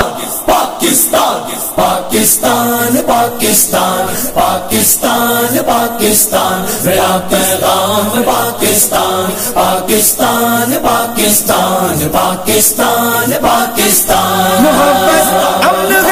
पाकिस्तान पाकिस्तान पाकिस्तान पाकिस्तान पाकिस्तान मेरा पैगाम पाकिस्तान पाकिस्तान पाकिस्तान पाकिस्तान पाकिस्तान। मोहब्बत अमन